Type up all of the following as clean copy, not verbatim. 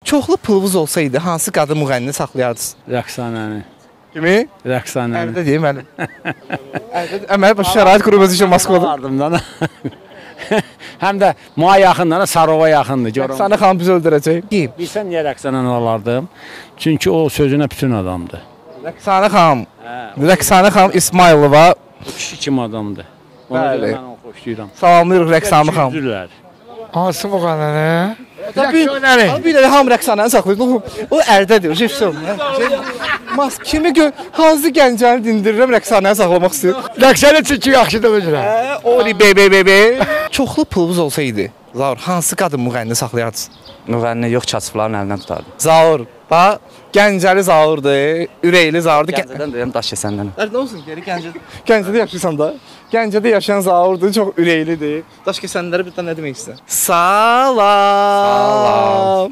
Çoxlu pulunuz olsaydı hansı qadın müğənnini saxlayardınız? Rəqsanəni. Kimi? Rəqsanəni. Ərdə deyim mənim. Əməli başı şərait qurulması üçün Moskvada. Ardımdan. Həm də Muğa yaxındır, Sarova yaxındır. Rəqsanə xanım bizi öldürəcək. Bilsən niyə Rəqsanəni alardım? Çünki o sözünə bütün adamdır. Rəqsanə xanım. Rəqsanə xanım İsmailova. O kişi kimi adamdır. Ona görə mən onu xoşlayıram. Salamlayırıq Rəqsanə xanım. Üzürlər. Hansı müğənnəni? Bir də ham Rəqsanəni saxlayır. O ərdədir, jefson. Kimi hansı gəncəni dindirirəm Rəqsanəni saxlamaq istəyir. Rəqsanə çünki yaxşıdır özünə. Oli be. Çoxlu pulunuz olsaydı, Zaur, hansı qadın müğənnini saxlayardınız? Müğənni yox, kasıfların əlindən tutardım. Zaur, bax, Gəncəli Zaurdur, ürəkli Zaurdur. Gəncədən deyəm, daş kəsəndən. Nə olsun, geri Gəncədə yaşayırsan da. Gəncədə yaşayan Zaurdur, çox ürəklidir. Daş kəsənlərə bir də nə demək istəyirsən? Salam.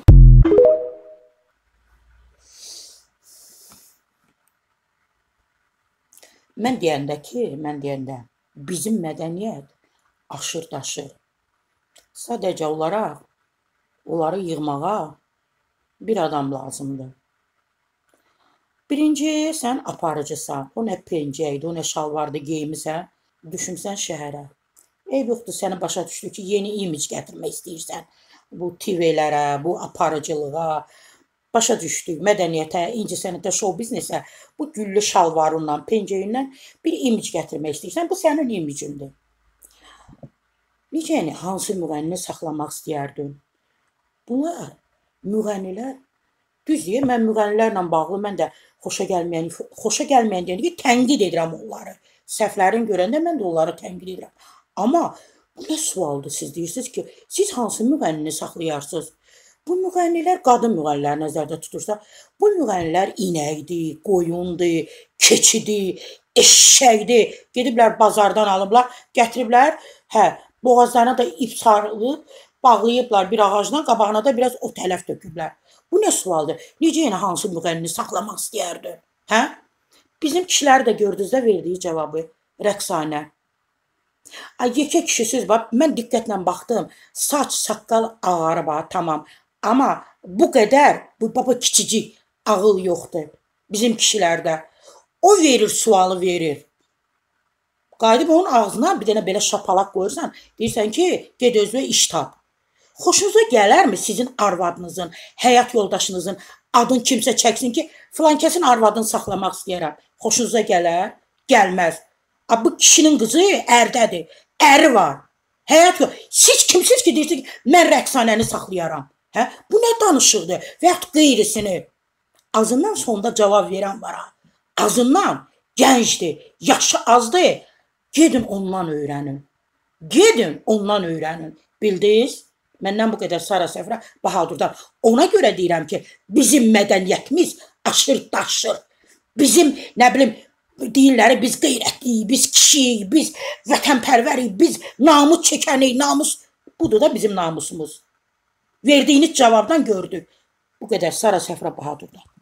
Mən deyəndə bizim mədəniyyət aşır-daşır. Sadəcə olaraq onları yığmağa bir adam lazımdır. Birinci, sən aparıcısan. O nə pencəkdir, o nə şalvardır geyimisən. Düşünsən şəhərə. Eyb yoxdur, səni başa düşdü ki, yeni imic gətirmək istəyirsən. Bu TV-lərə, bu aparıcılığa. Başa düşdük, mədəniyyətə, incəsənətə, show biznesə, bu güllü şalvarından, pencəyindən bir imic gətirmək istəyirsən. Bu sənin imicindir. Necə yəni, hansı müğənnini saxlamaq istəyərdin? Bunlar, müğənnilər, düz deyir, mən müğənnilərlə bağlı, mən də xoşa gəlməyən deyəndə ki, tənqid edirəm onları. Səhvlərini görəndə mən də onları tənqid edirəm. Amma bu nə sualdır, siz deyirsiniz ki, siz hansı müğənnini saxlayarsınız? Bu müğənnilər qadın müğənniləri nəzərdə tutursa, bu müğənnilər inəkdir, qoyundur, keçidir, eşşəkdir. Gediblər bazardan alıblar, gətiriblər, boğazlarına da ip sarılıb, bağlayıblar bir ağacdan, qabağına da biraz o tələf töküblər. Bu nə sualdır? Necə yəni hansı müğənnini saxlamaq istəyərdi? Bizim kişiləri də gördünüzdə verdiyi cavabı, Rəqsanə. Yekə kişisiz, mən diqqətlə baxdım, saç, saqqal ağarı var, tamam. Amma bu qədər, bu kiçicik ağıl yoxdur bizim kişilərdə. O verir, sualı verir. Qayıdıb onun ağzına bir dənə belə şapalaq qoyursan, deyirsən ki, ged özünə iş tap. Xoşunuza gələrmi sizin arvadınızın, həyat yoldaşınızın adın kimsə çəksin ki, filan kəsin arvadını saxlamaq istəyərəm. Xoşunuza gələr? Gəlməz. Bu kişinin qızı ərdədir, əri var. Həyat yox. Siz kimsiz ki, deyirsiniz ki, mən Rəqsanəni saxlayaram. Bu nə danışıqdır? Və yaxud qeyrisini. Azından sonda cavab verən var. Azından gəncdir, yaşı azdır. Gedin ondan öyrənin. Gedin ondan öyrənin. Bildiniz? Məndən bu qədər Sara Səfrə Bahadurdan. Ona görə deyirəm ki, bizim mədəniyyətimiz aşır-daşır. Bizim, nə bilim, deyirləri biz qeyrətliyik, biz kişiyik, biz vətənpərvərik, biz namus çəkənik, namus. Budur da bizim namusumuz. Verdiyiniz cavabdan gördük. Bu qədər Sara Səfrə Bahadurdan.